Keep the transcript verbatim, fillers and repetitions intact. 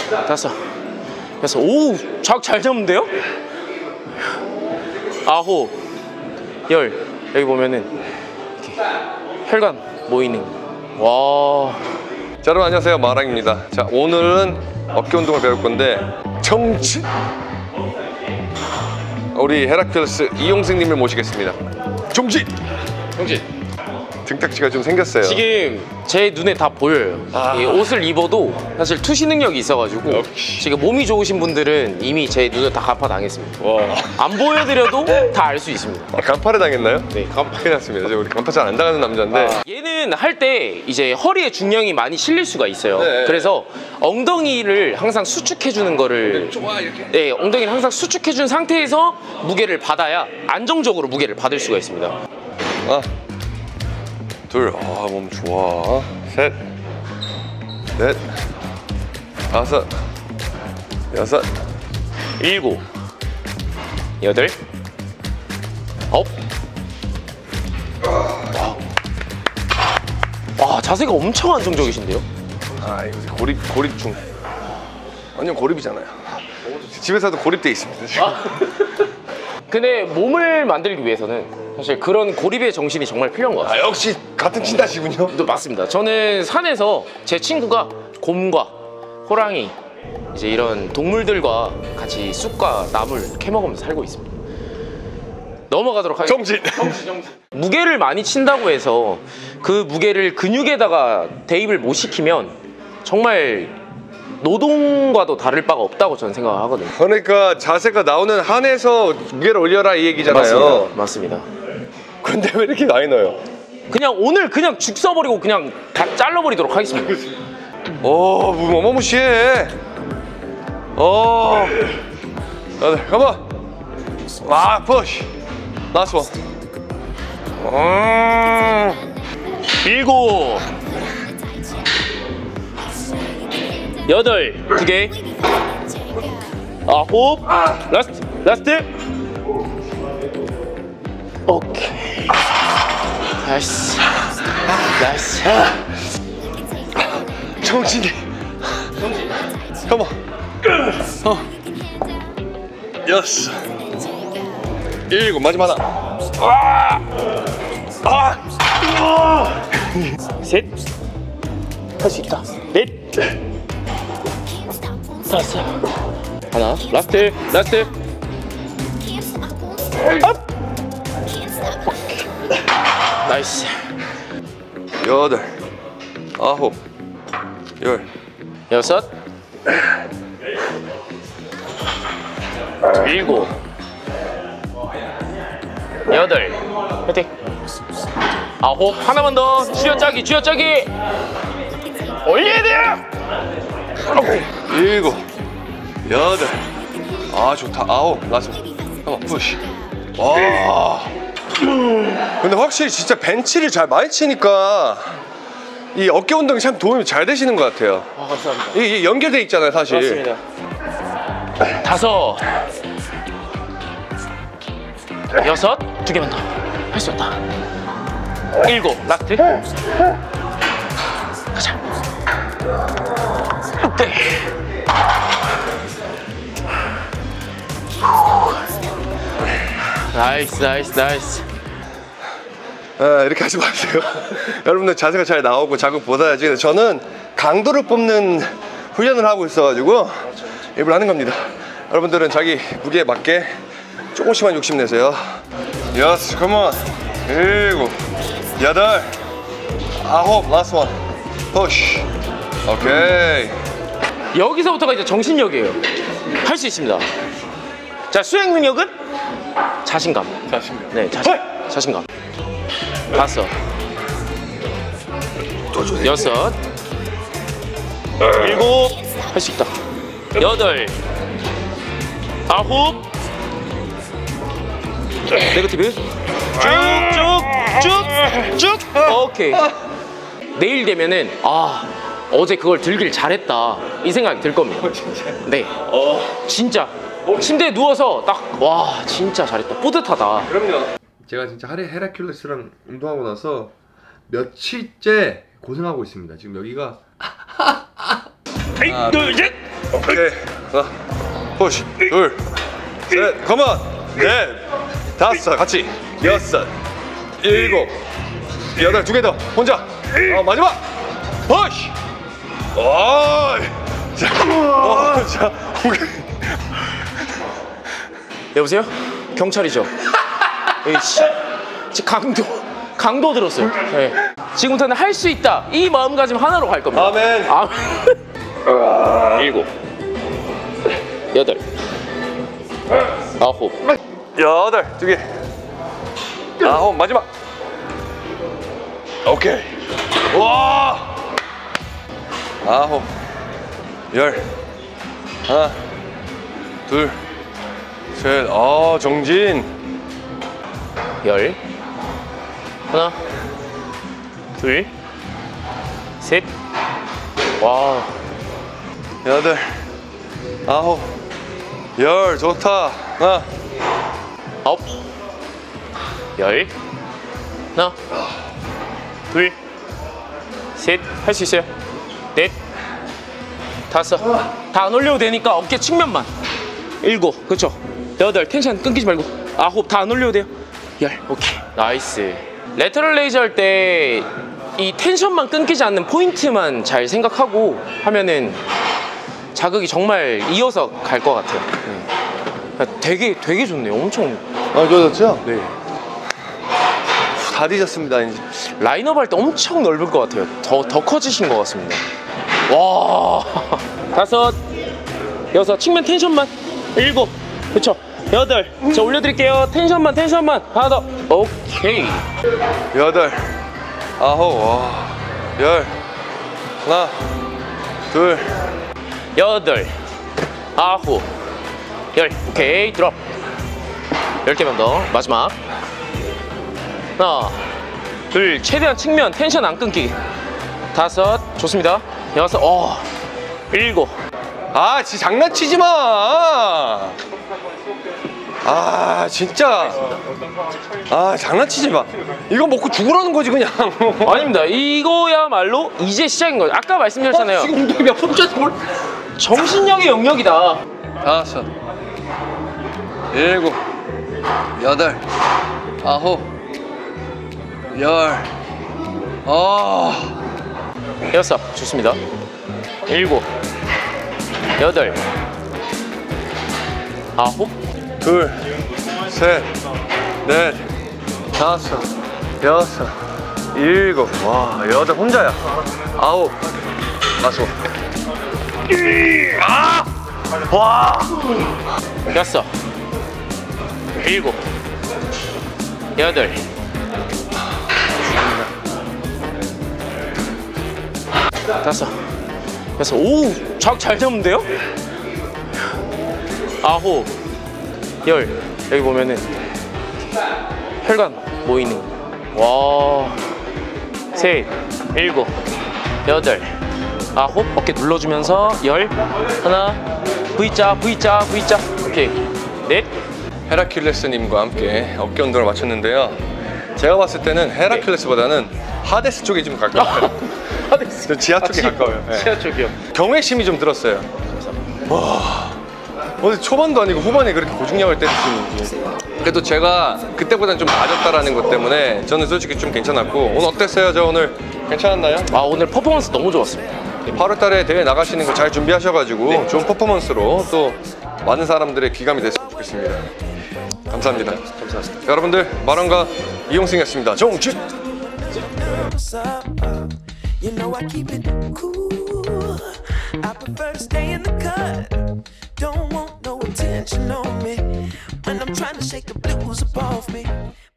다섯, 여섯, 오, 작 잘 잡는데요? 아홉, 열. 여기 보면은 이렇게 혈관 모이는. 와. 자, 여러분 안녕하세요, 마랑입니다. 자, 오늘은 어깨 운동을 배울 건데 정치 우리 헤라클레스 이용승님을 모시겠습니다. 정치 정치 등딱지가 좀 생겼어요. 지금 제 눈에 다 보여요. 아. 이 옷을 입어도 사실 투시 능력이 있어가지고 역시. 지금 몸이 좋으신 분들은 이미 제 눈을 다 간파당했습니다. 와. 안 보여드려도 다 알 수 있습니다. 아, 간파를 당했나요? 네, 간파. 큰일 났습니다. 이제 우리 간파 잘 안 당하는 남자인데. 아, 얘는 할 때 이제 허리에 중량이 많이 실릴 수가 있어요. 네. 그래서 엉덩이를 항상 수축해주는 거를 좋아 이렇게. 네, 엉덩이를 항상 수축해준 상태에서 무게를 받아야 안정적으로 무게를 받을 수가 있습니다. 하나, 둘, 아, 몸 좋아. 셋, 넷, 다섯, 여섯, 일곱, 여덟, 아홉. 와, 자세가 엄청 안정적이신데요? 아, 이거 고립, 고립중. 완전 고립이잖아요. 집에서도 고립돼 있습니다, 지금. 아. 근데 몸을 만들기 위해서는 사실 그런 고립의 정신이 정말 필요한 것 같아요. 아, 역시 같은 친다시군요. 또 맞습니다. 저는 산에서 제 친구가 곰과 호랑이 이제 이런 동물들과 같이 쑥과 나물 캐먹으면서 살고 있습니다. 넘어가도록 하겠습니다. 정신. 정신, 정신. 무게를 많이 친다고 해서 그 무게를 근육에다가 대입을 못 시키면 정말 노동과도 다를 바가 없다고 저는 생각을 하거든요. 그러니까 자세가 나오는 한에서 무게를 올려라 이 얘기잖아요. 맞습니다. 맞습니다. 근데 왜 이렇게 많이 넣어요? 그냥 오늘 그냥 죽 써버리고 그냥 다 잘라버리도록 하겠습니다. 오, 뭐 어마무시해. 어, 다들 가봐. 와, 푸시. 라스트 원. 음, 일곱, 여덟, 두 개, 아홉, 라스트, 라스트. 오케이. 나이스, 나이스. 정신이. 가봐. 어. 여섯. 일곱. 마지막 하나. 아! 아! 셋, 할 수 있다. 넷, 다섯, 하나, 라스트, 라스트. 업! 나이스. 여덟. 아홉. 열. 여섯, 일곱, 여덟, 화이팅. 아홉, 하나만 더. 쥐어짜기, 쥐어짜기. 올려야 돼요. 오케이. 일곱. 여덟. 아, 좋다. 아홉. 라스트. 한번 푸시. 와. 근데 확실히 진짜 벤치를 잘 많이 치니까 이 어깨 운동이 참 도움이 잘 되시는 것 같아요. 아, 감사합니다. 이게 연결돼 있잖아요, 사실. 맞습니다. 다섯, 여섯, 두 개만 더. 할 수 있다. 일곱, 라스트. 가자. 오케이. 나이스, 나이스, 나이스. 아, 이렇게 하지 마세요. 여러분들 자세가 잘 나오고 자극 받아야지. 근데 저는 강도를 뽑는 훈련을 하고 있어가지고 일부러 하는 겁니다. 여러분들은 자기 무게에 맞게 조금씩만 욕심내세요. 여섯, 컴온. 일곱, 여덟, 아홉, 라스트 원. 푸시. 오케이. 여기서부터가 이제 정신력이에요. 할 수 있습니다. 자, 수행 능력은 자신감. 자신감. 네, 자신, 자신감. 다섯, 여섯, 일곱, 할 수 있다. 여덟, 아홉, 네거티브. 쭉쭉쭉쭉. 오케이. 내일 되면은 아, 어제 그걸 들길 잘했다 이 생각이 들 겁니다. 네. 진짜 침대에 누워서 딱 와 진짜 잘했다 뿌듯하다. 그럼요. 제가 진짜 하리 헤라큘레스랑 운동하고 나서 며칠째 고생하고 있습니다. 지금 여기가 하나, 둘, 셋. 오케이. 하나, 푸시. 둘, 셋, 컴온. 넷, 다섯, 같이. 여섯, 일곱, 여덟, 두 개 더. 혼자. 어, 마지막. 푸시. 오, 자, 어, 자, 오케이. 여보세요? 경찰이죠? 에이씨, 지금 강도 강도 들었어요. 네. 지금부터는 할 수 있다 이 마음가짐 하나로 갈 겁니다. 아멘. 아, 일곱, 여덟, 아홉, 여덟, 두 개. 아홉, 마지막. 오케이. 와. 아홉, 열. 하나, 둘, 셋. 아, 정진. 열, 하나, 둘, 셋. 와, 여덟, 아홉, 열. 좋다. 하나, 아홉, 열, 하나, 둘, 셋. 할 수 있어요. 넷, 다섯. 다 안 올려도 되니까 어깨 측면만. 일곱, 그렇죠. 여덟, 텐션 끊기지 말고. 아홉, 다 안 올려도 돼요. 열, 오케이. 나이스. 레터럴 레이즈 할 때 이 텐션만 끊기지 않는 포인트만 잘 생각하고 하면은 자극이 정말 이어서 갈 것 같아요. 네. 되게 되게 좋네요. 엄청. 아, 좋아졌죠? 네. 다 뒤졌습니다, 이제. 라인업 할 때 엄청 넓을 것 같아요. 더, 더 커지신 것 같습니다. 와. 다섯, 여섯, 측면 텐션만. 일곱, 그쵸. 여덟, 자 올려드릴게요. 텐션만, 텐션만. 하나 더. 오케이. 여덟, 아홉, 와. 열. 하나, 둘. 여덟, 아홉, 열. 오케이. 드롭. 열 개만 더. 마지막. 하나, 둘. 최대한 측면 텐션 안 끊기게. 다섯, 좋습니다. 여섯, 어. 일곱. 아, 진짜 장난치지 마. 아, 진짜. 아, 장난치지 마. 이거 먹고 죽으라는 거지, 그냥. 아닙니다. 이거야말로 이제 시작인 거죠. 아까 말씀드렸잖아요. 어, 지금 운동이 몇 번째인지 몰라. 정신력의 영역이다. 다섯, 일곱, 여덟, 아홉, 열. 아, 여섯, 좋습니다. 일곱, 여덟, 아홉, 둘, 셋, 넷, 다섯, 여섯, 일곱. 와, 여덟 혼자야. 아홉, 마소. 아, 와. 여섯, 일곱, 여덟, 다섯, 여섯. 오, 작 잘 잡는데요? 아홉, 열. 여기 보면은 혈관 모이는 거. 와. 셋, 일곱, 여덟, 아홉. 어깨 눌러주면서 열. 하나, V자, V자, V자. 오케이. 넷. 헤라큘레스님과 함께 어깨 운동을 마쳤는데요. 제가 봤을 때는 헤라큘레스보다는 하데스 쪽이 좀 가까워요. 하데스. 지하 쪽이 가까워요. 네. 지하 쪽이요. 경외심이 좀 들었어요. 와, 어디 초반도 아니고 후반에 그렇게 고중량을 때릴 수 있는지. 그래도 제가 그때보다는 좀 낮았다라는 것 때문에 저는 솔직히 좀 괜찮았고. 오늘 어땠어요? 저 오늘 괜찮았나요? 아, 오늘 퍼포먼스 너무 좋았습니다. 팔월 달에 대회 나가시는 거 잘 준비하셔가지고 네. 좋은 퍼포먼스로 또 많은 사람들의 귀감이 됐으면 좋겠습니다. 감사합니다. 감사합니다. 여러분들, 마론과 이용승이었습니다. 정준! You know I keep it cool. I prefer to stay in the cut. Don't want no attention on me when I'm trying to shake the blues off me.